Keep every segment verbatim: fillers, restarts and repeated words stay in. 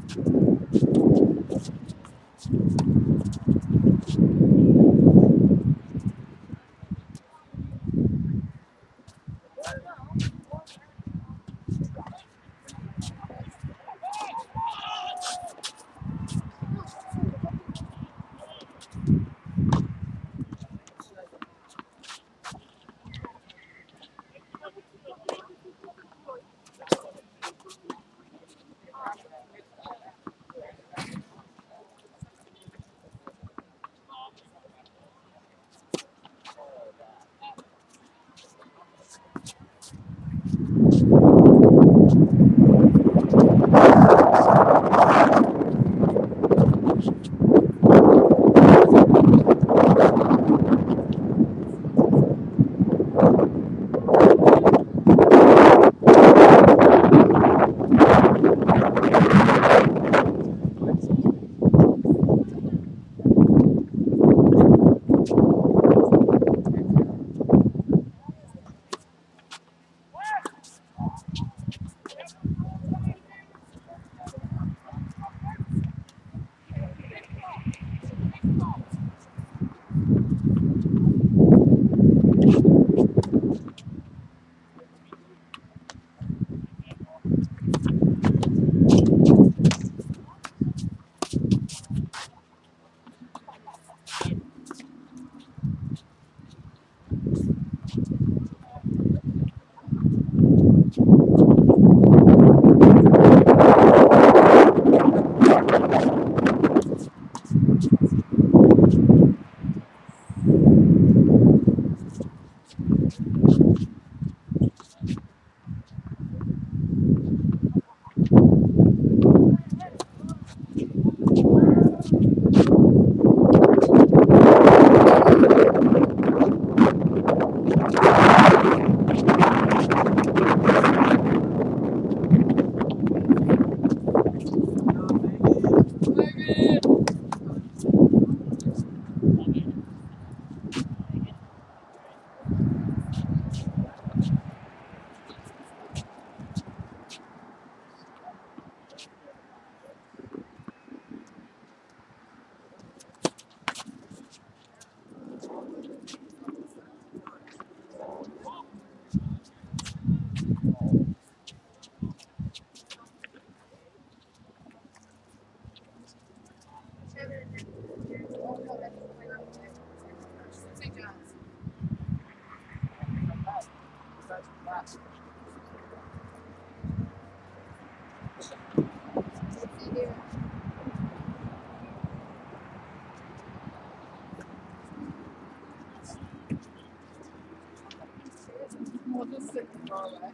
We'll just sit far away.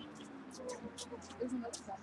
Isn't that stuff?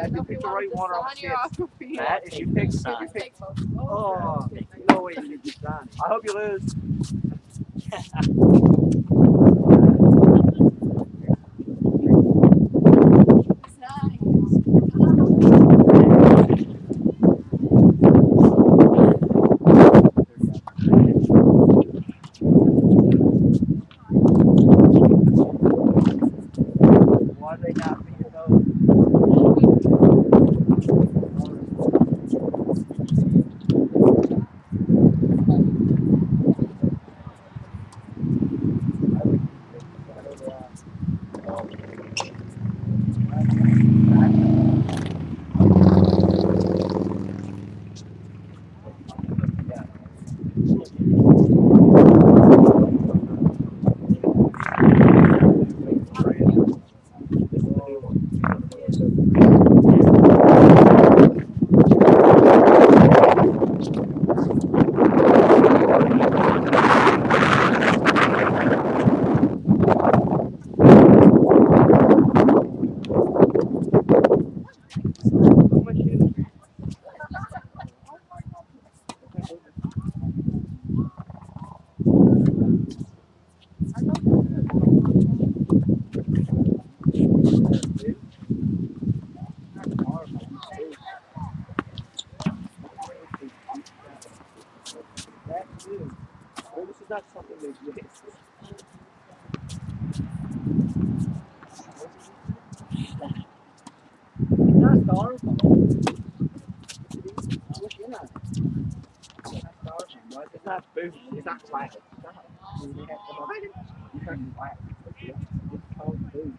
If you pick the right one off the Matt, if you pick sun. Oh, no way you get done. I hope you lose. Why they not be those? Well, this is not something that exists. It's not styrofoam. Look in on it. It's not styrofoam, right? It's not food. It's not plastic. It's not. You have to buy it. You have to buy it. It's called food.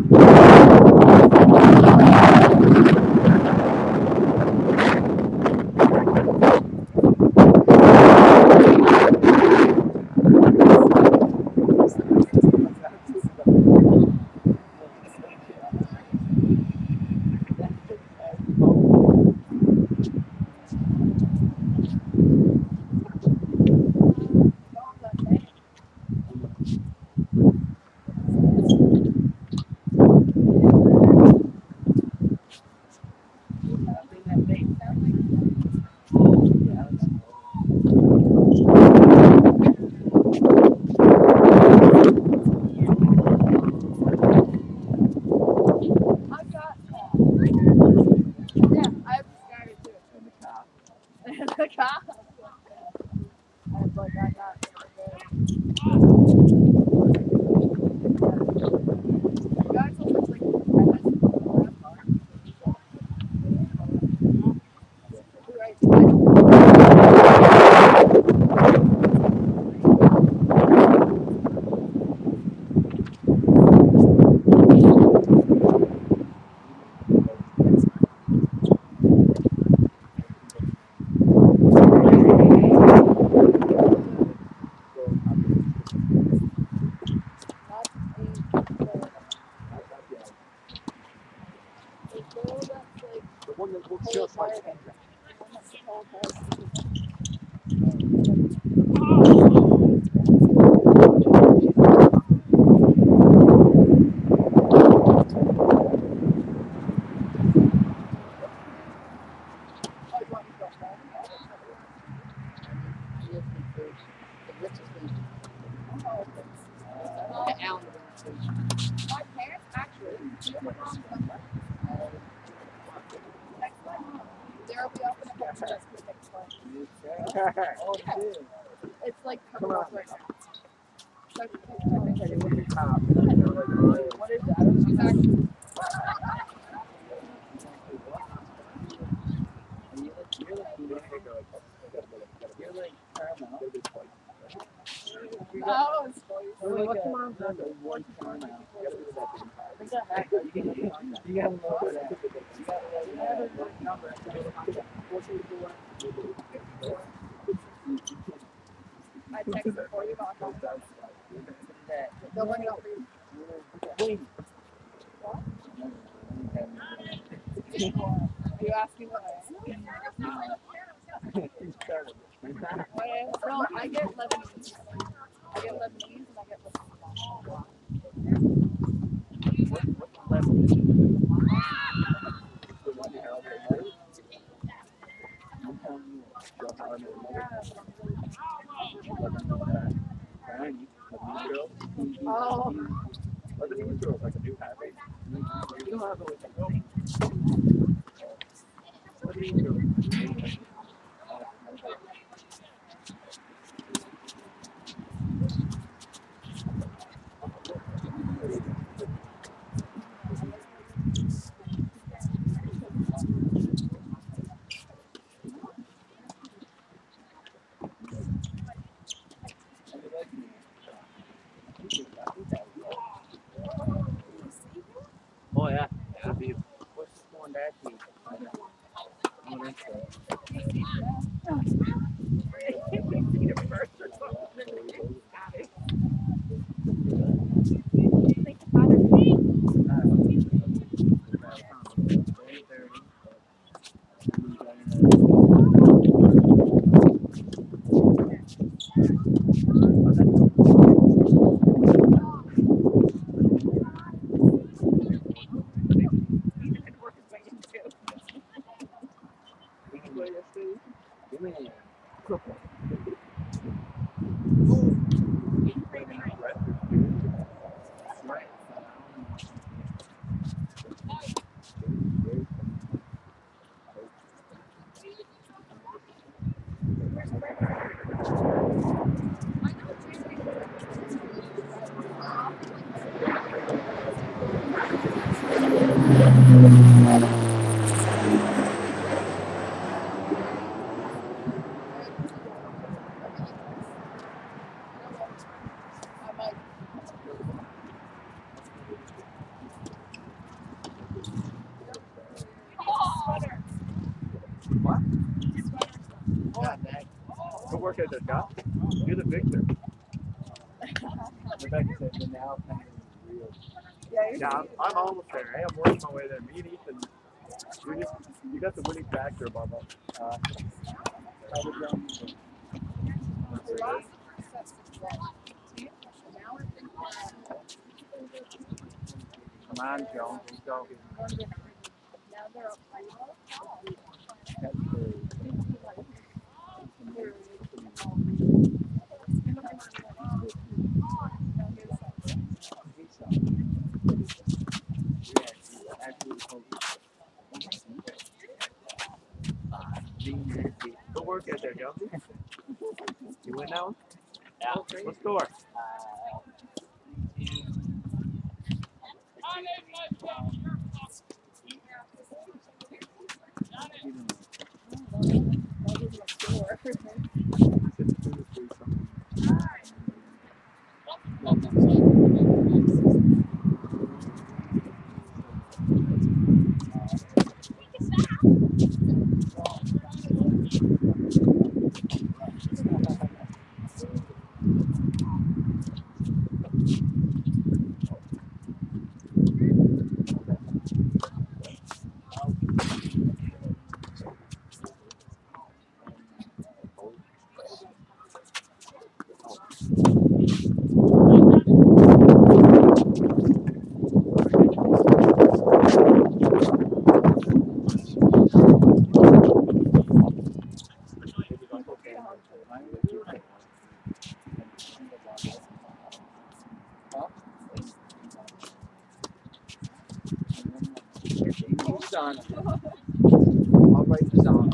Oh yeah, yeah. What's going that to? Oh, that's work at the shop. You're the victor. Rebecca said, "The now kind of real." Yeah, I'm, I'm almost there. Hey, I'm working my way there. Me and Ethan, you just you got the winning factor, Bubba. Uh, Come on, Jones, let's go. Good work out there, Jones. You win that one? Yeah. What score? Done. I'll write this down.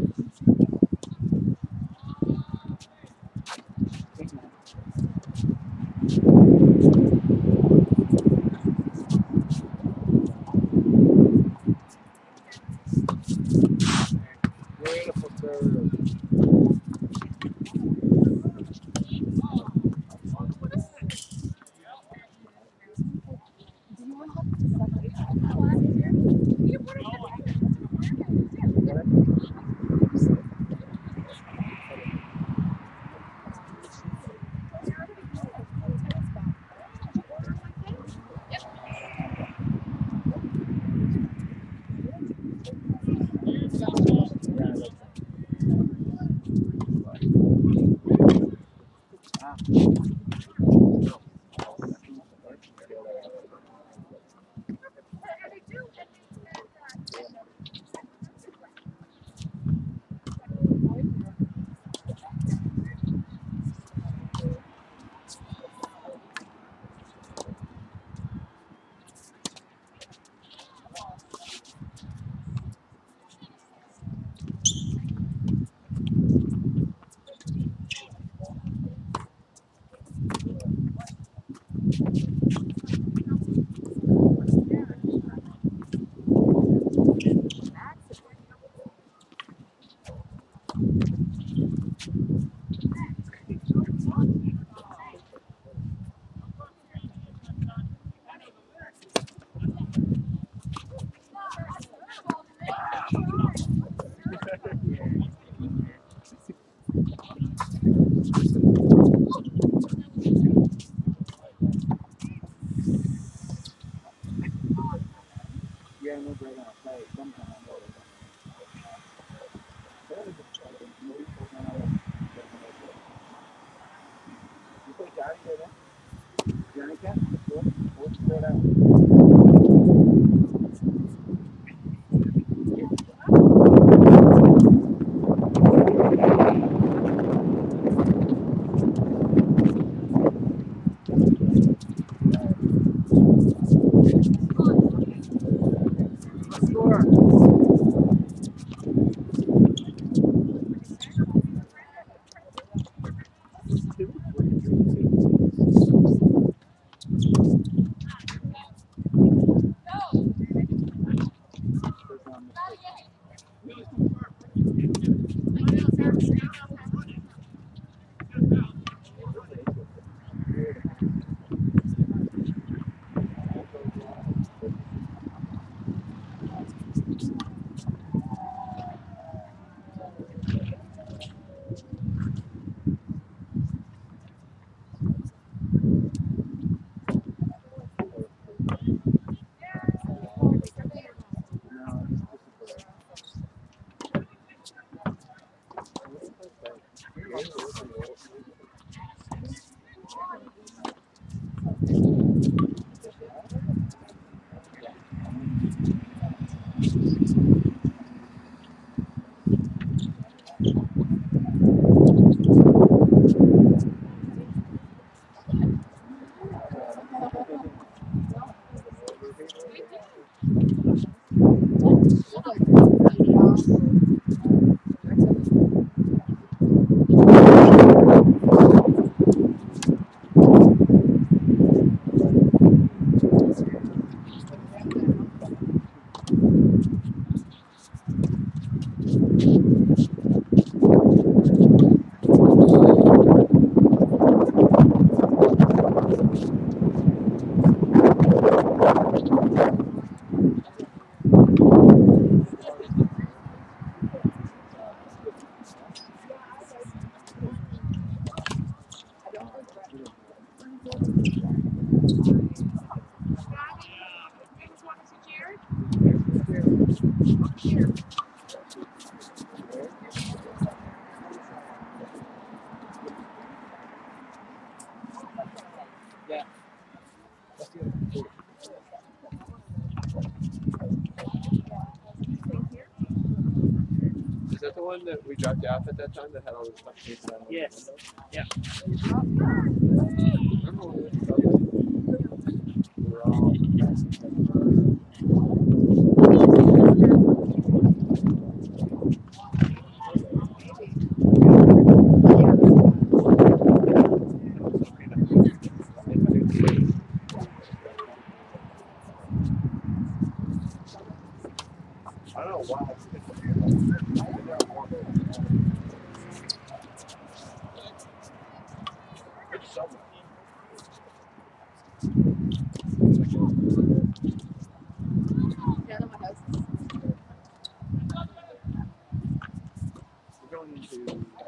Beautiful serve. Yeah, no great on a play. Sometimes I know you play Johnny there? Johnny Cat? What's score that? Yeah. Is that the one that we dropped you off at that time that had all the stuff pasted on? Yes. Yeah. Remember when we went to Subway? We were all I don't know why. It's Subway. Yeah, no, my house. We're going into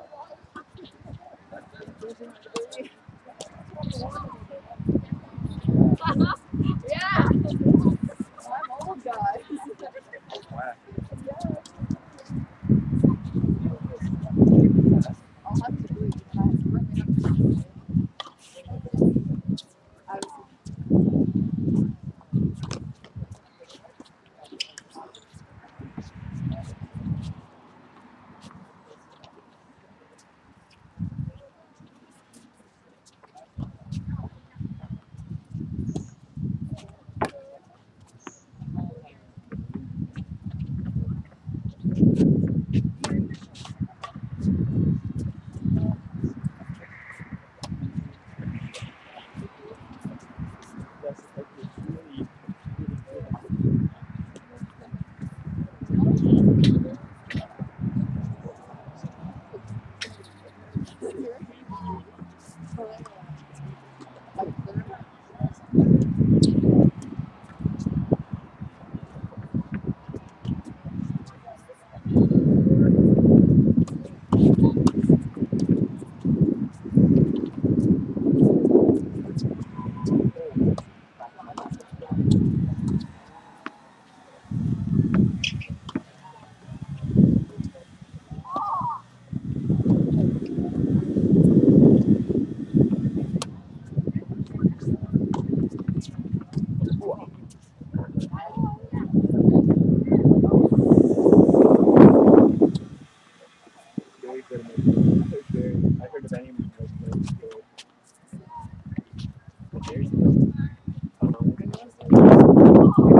Yeah. I'm old, guys. whack. I'll have to agree. I currently have to I was That's like it's really, really good. Very good. I heard very. I heard of any like very good. But there you go. Um,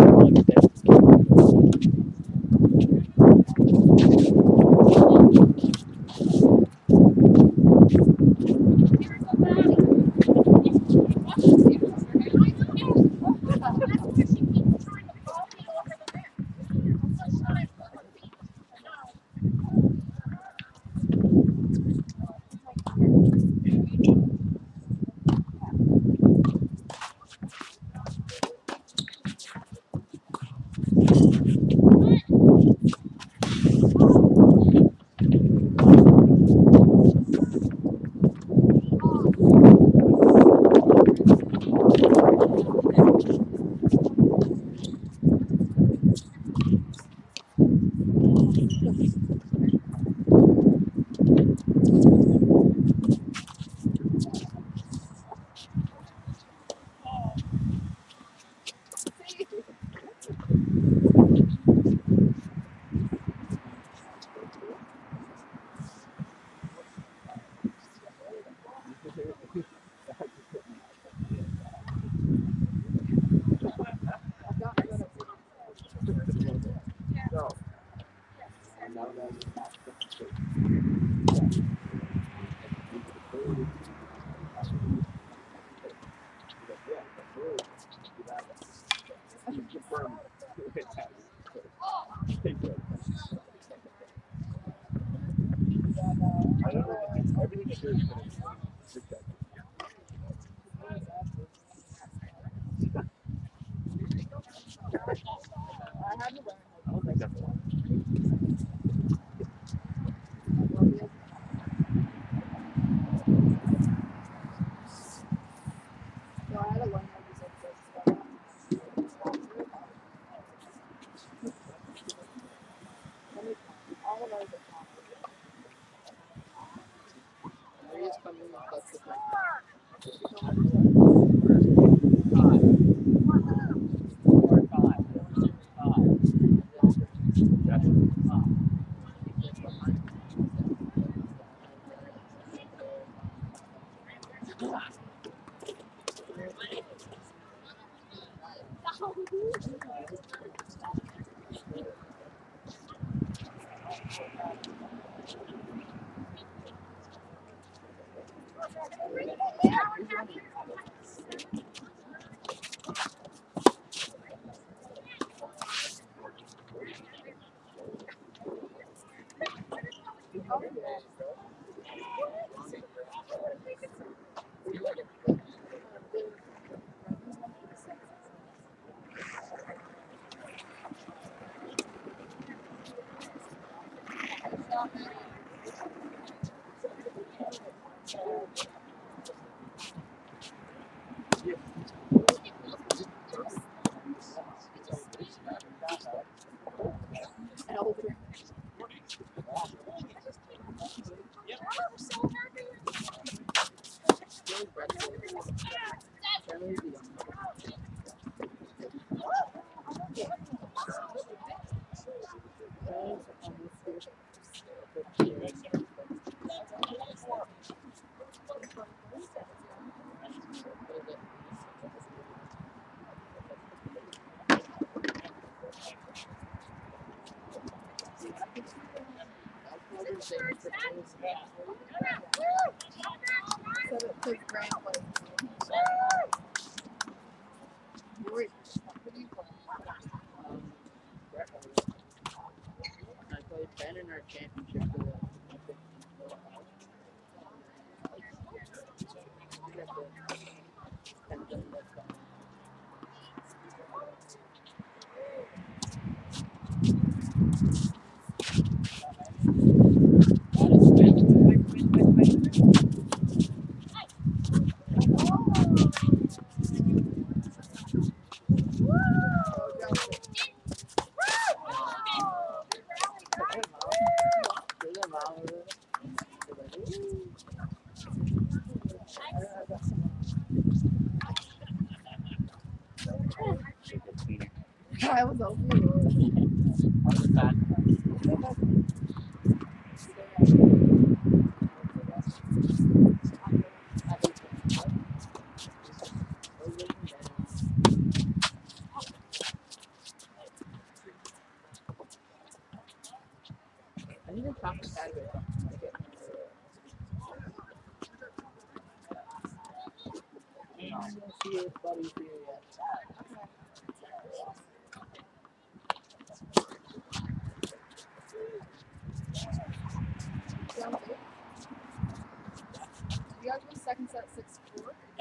I don't know if it's everything here is going to be successful. I had to learn. I don't think that's a lot. No, I had to learn how to use it. Elder. So that his grandpa. Wait, what do you play? Um, I played Ben in our championship for the. Oh, Johnson. I was over I need to talk to Dad about something. I don't see his buddies here yet. Johnson. You guys win second set six four? Yeah.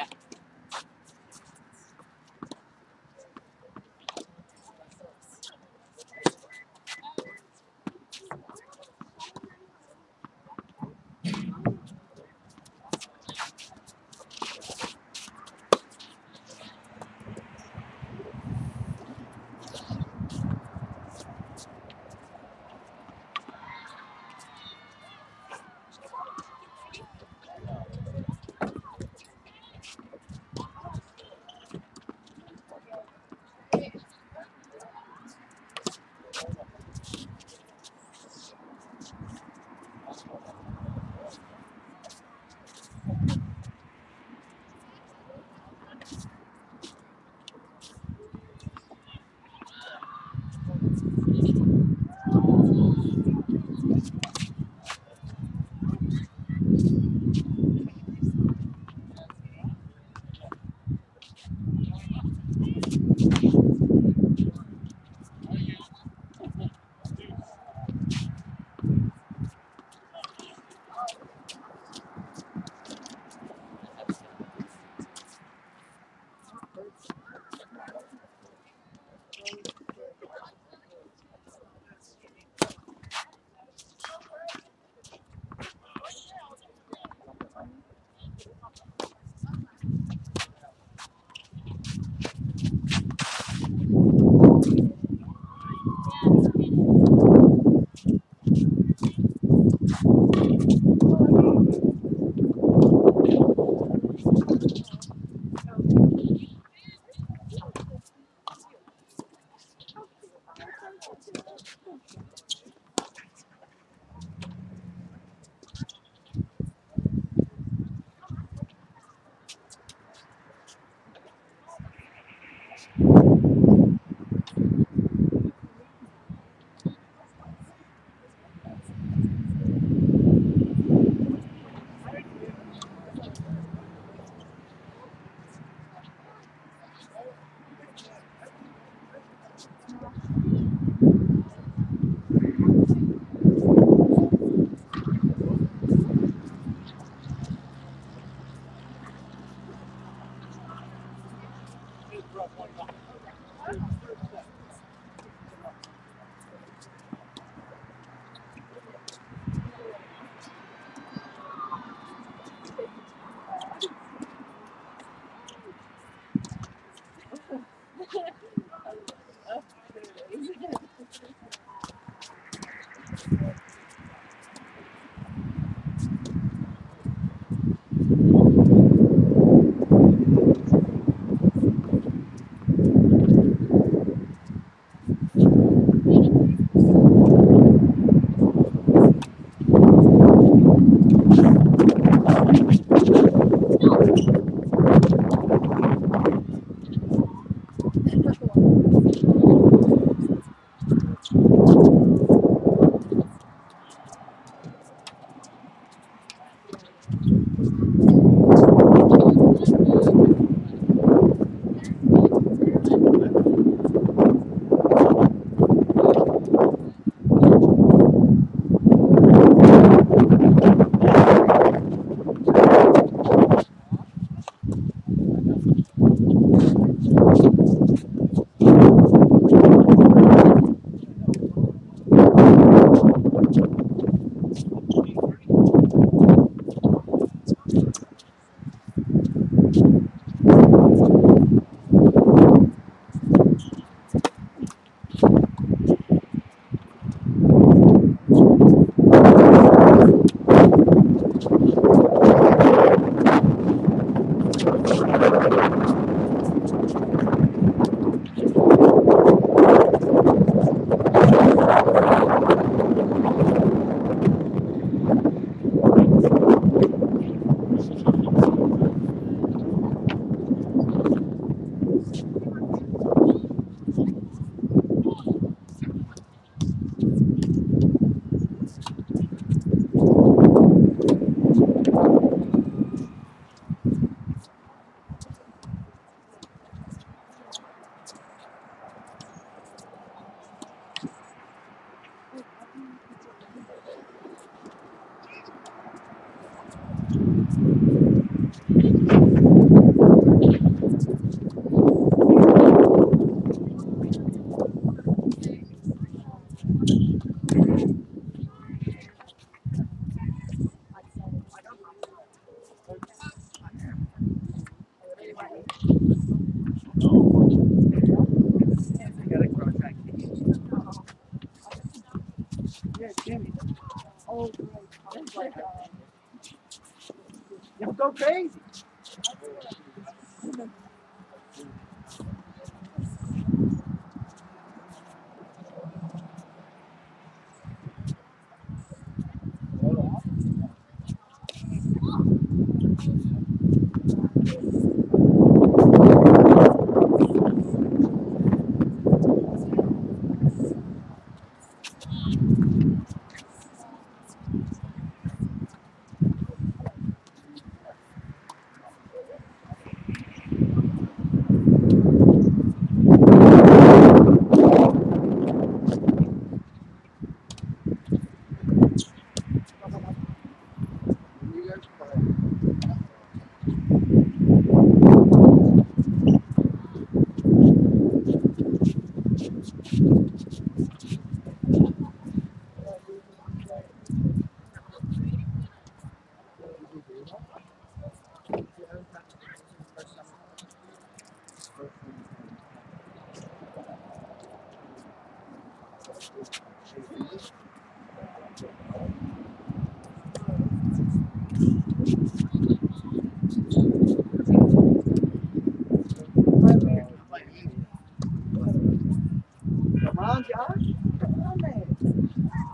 Yeah, Jimmy. Oh, great. Y'all go crazy. Come on, Josh. Come on, man.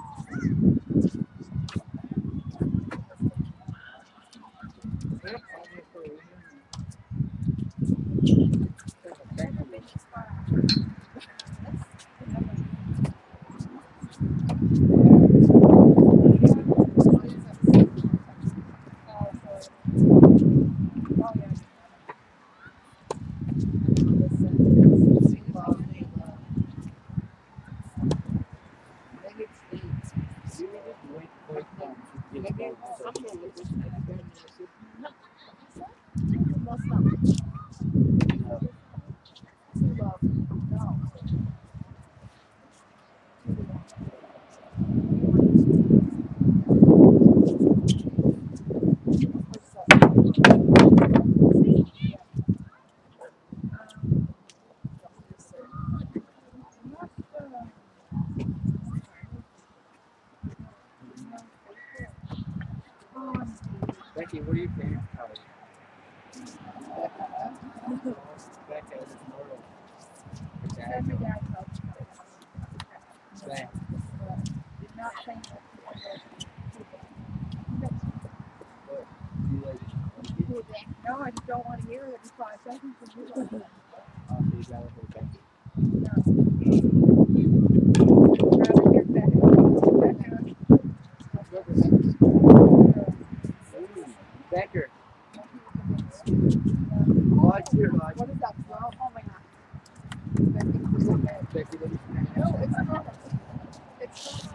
Becky, what are your favorite colors? Becca is mortal. Dad. Dad. No, I just don't want to hear it every five seconds. Oh, so you got it for Becky. No. No, it's not. It's not.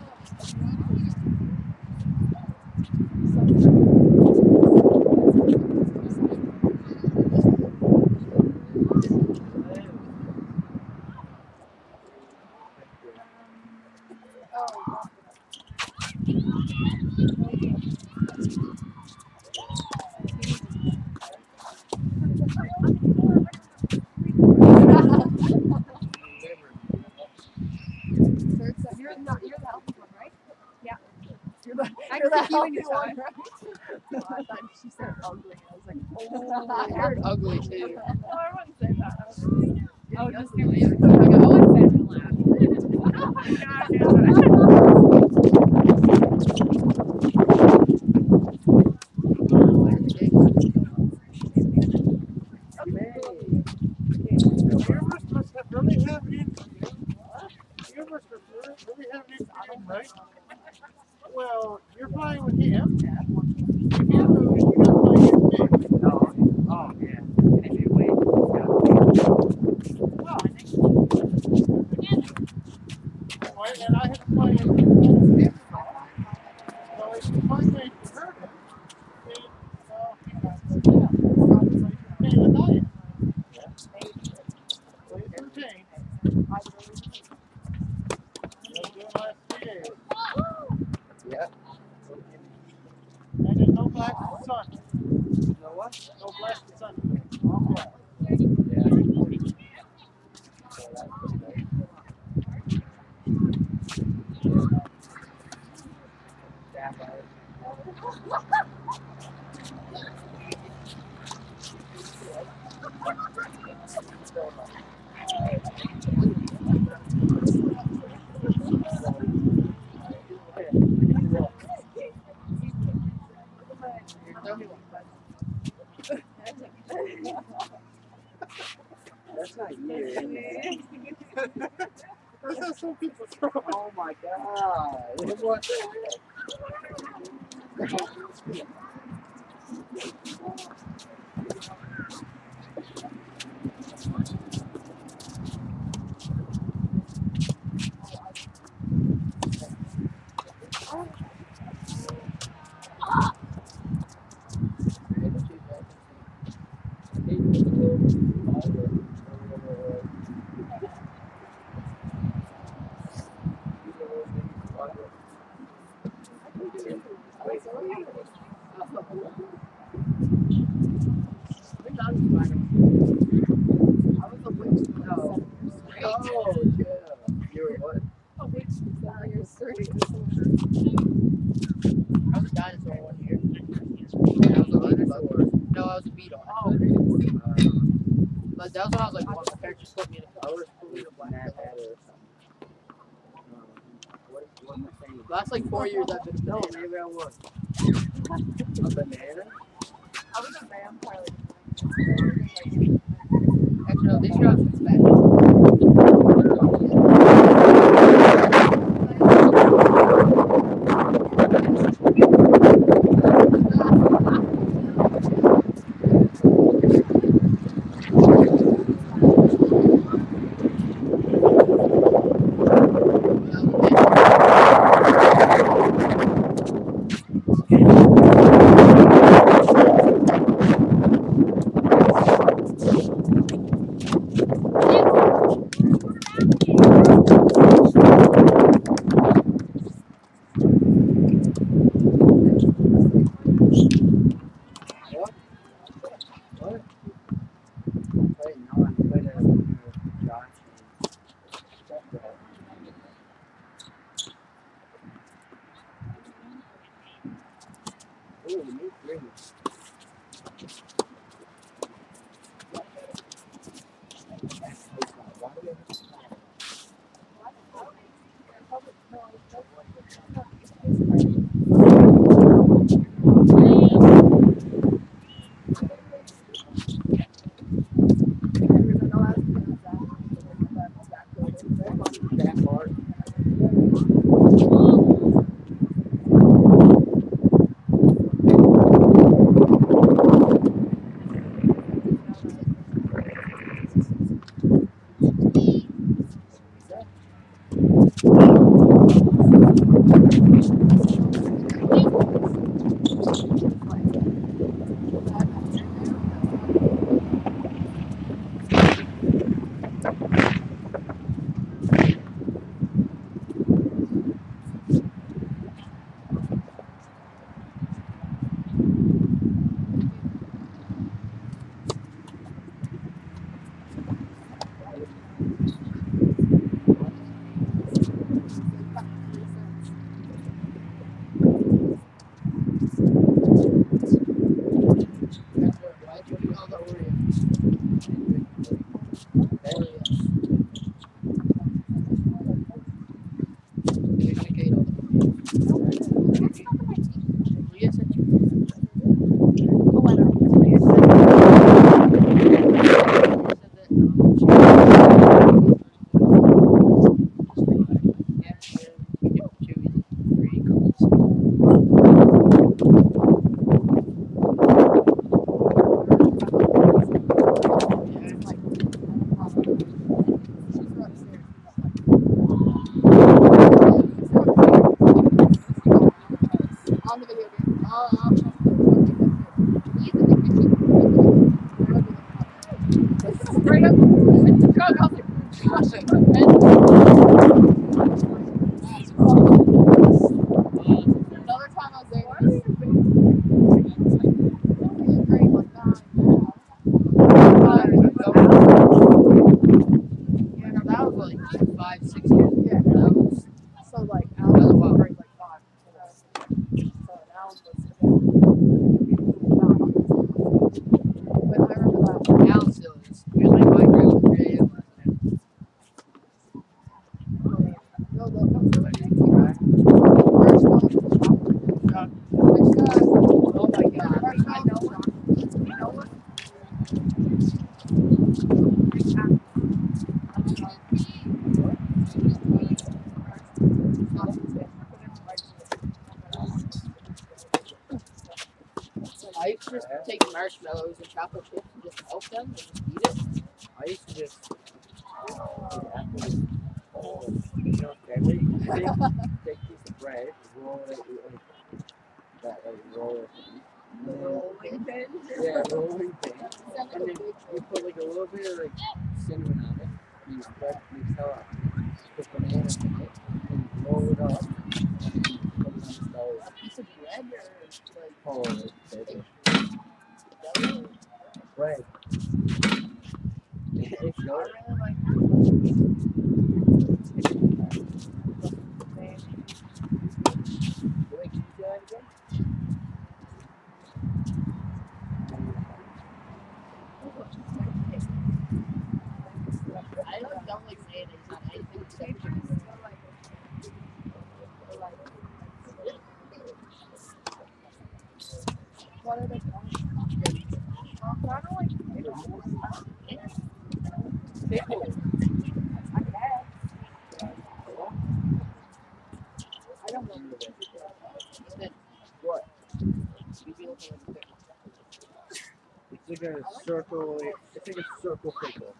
You're not. You're the healthy one, right? Yeah. You're the. I You're the keep healthy doing one, this, right? Oh, I thought she said ugly. I was like, Oh, I heard ugly too. No, I wouldn't say that. I was just. Oh, just ugly. give me. I wouldn't say it out Yours must have really have it in for you. Yours must have really have it in for him, right? Well, you're playing with him. If you lose, you gotta play against me. No. Oh, yeah. Maybe wait. Well, wait, and I have to play against him. So if you play against her, then, well, yeah. So you can pay the diet. Play it routine. You'll do it last three days. Yeah. And there's no black Sunday. You know what? No black Sunday. All black. Yeah. That's not you. That's how some people throw. Oh my god. What? Oh, yeah. You were what? Oh, wait, now you're straight. I was a dinosaur one year. I was a dinosaur. No, I was a beetle. Oh, but that was when I was like one. My parents just put me in a I was fully a black or something. What, what am I saying? Last like four years I've been a banana. No, maybe I was. A banana? I was a vampire. Actually, no, this year I was a fat. I'll, I'll come to He's in the kitchen. Straight up, I went to the truck. I was like, gosh, I got red. Another time I was there, it was great, like that. Yeah, no, that was like five, six years ago. Yeah, that was so like Alan was wow. Great, like five. So Alan was but I remember that. Alan still is. Here's my bike ride with three a m last night. No, no, no, no, Which guy? Oh my god. I know what? You know what? I used to just take marshmallows and chocolate chips and just melt them and just eat it. I used to just eat apples. Oh, you know, family. You take, take a piece of bread, roll it, like that, like roll it. Rolling pin? Yeah, rolling pin. And then you put like a little bit of like cinnamon on it. You spread, mix that up. Put bananas in it. And roll it up. And then put it on the stove. A piece of bread or like oh, like bread. It's not really like Wait, can you do that again? I don't, don't like mayonnaise on anything except for what are they called? I don't like pickles. I guess. I don't know. What? It's like a circle, it's like a circle pickle.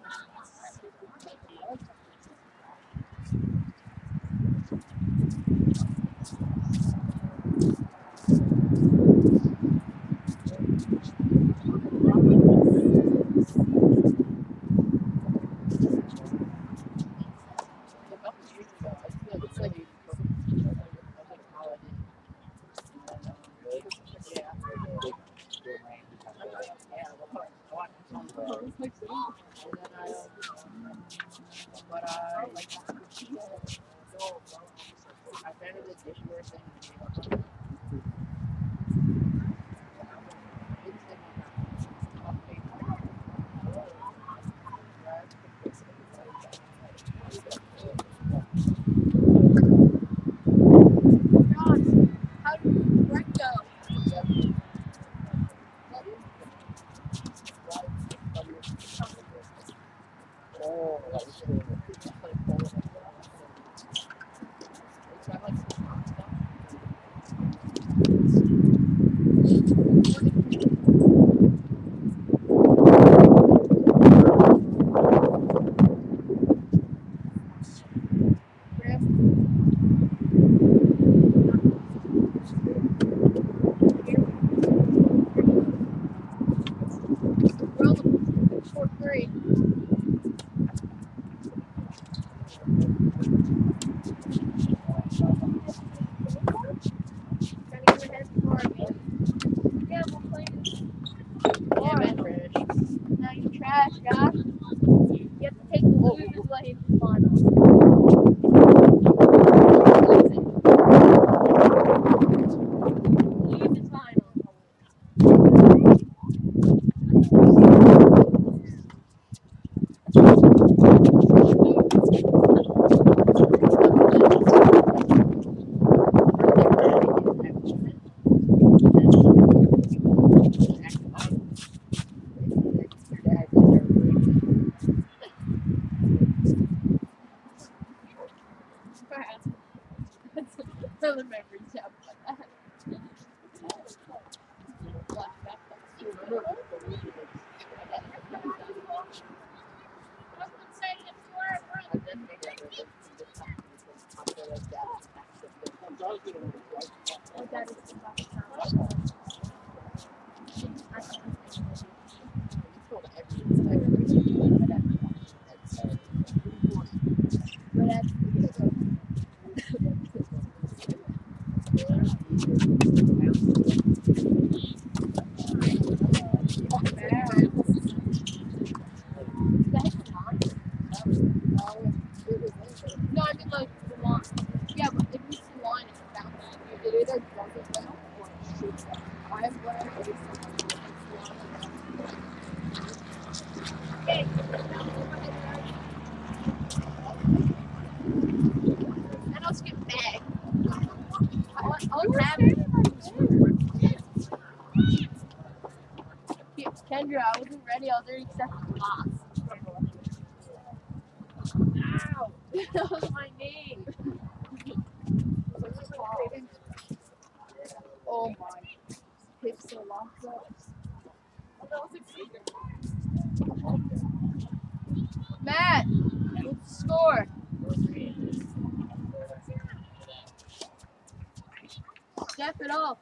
But I like I found the dishware thing. How do you break down? Oh, that's cool. Three. Yeah, we'll play it. Damn it, now you trash, Josh. You have to take the losers lane to the finals. Losers final. Another memory tab like that. My dad is No, I mean like the line. Yeah, but if you see line, it's down there. It either does it well or it shoots it. I have learned it is okay. And I'll skip back. I'll, I'll have it. Yeah, Kendra, I wasn't ready. I was already second class. Ow! That was my name. Oh my. Pixel lock. Matt, what's the score? Step it up.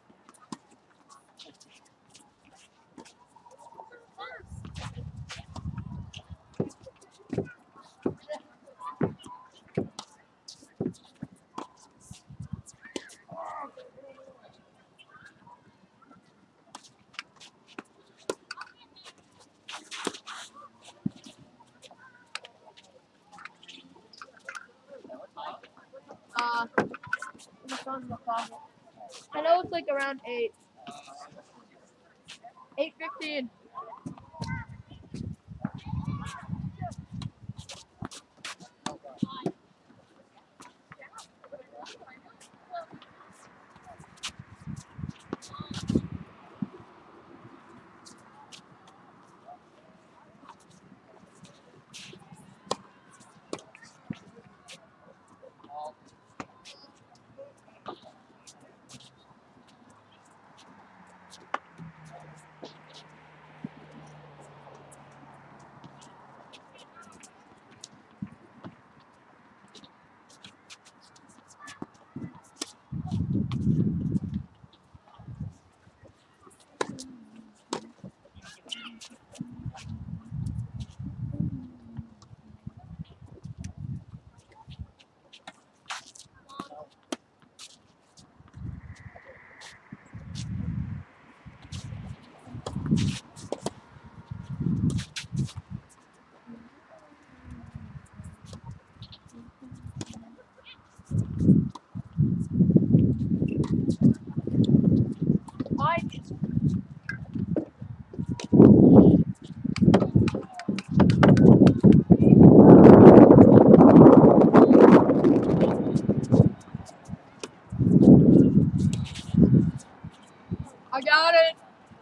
Uh, it's on the clock. I know it's like around eight. Eight fifteen. I I got it.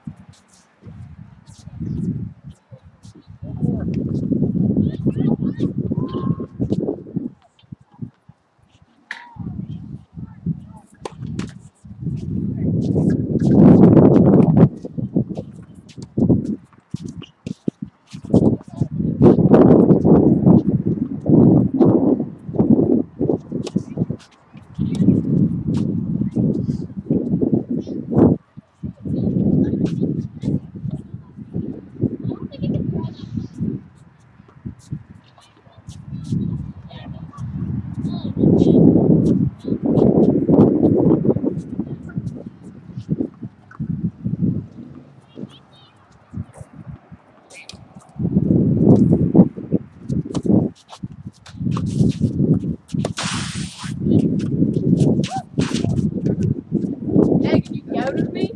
Hey, can you get out of me?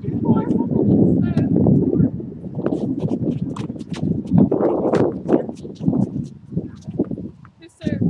Who served?